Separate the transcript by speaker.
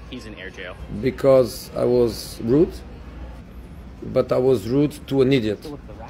Speaker 1: he's in air jail?
Speaker 2: Because I was rude, but I was rude to an idiot.